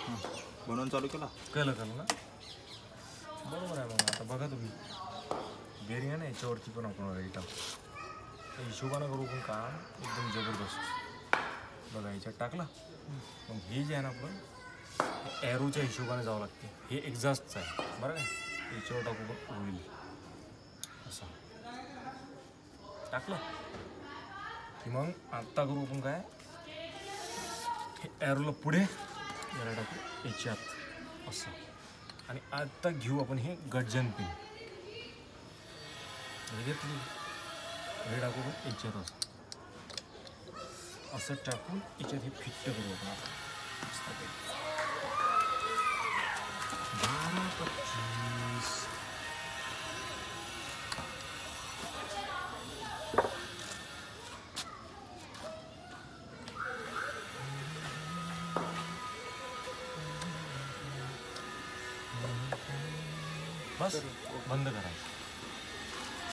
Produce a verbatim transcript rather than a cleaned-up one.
बनवून चालू केला केलं केलं ना बरोबर आहे. मग आता बघा तुम्ही बेरिंग आहे ना याच्यावरती पण आपण रेटा तर हिशोबानं करू पण काम एकदम जबरदस्त. बघा याच्यात टाकला मग हे जे आहे ना आपलं ॲरोच्या हिशोबाने जावं लागते. हे एक्झॉस्टचं आहे बरं काय. याच्यावर टाकू पण होईल असं टाकलं की मग आत्ता करू आपण काय हे ॲरोला पुढे याला टाकू याच्यात असं. आणि आत्ता घेऊ आपण हे गडजन पिन घेतली हे टाकू पण याच्यात असं असं टाकून याच्यात हे फिट्ट करू आपण आता. बारा पच्चीस बस बंद करायचं.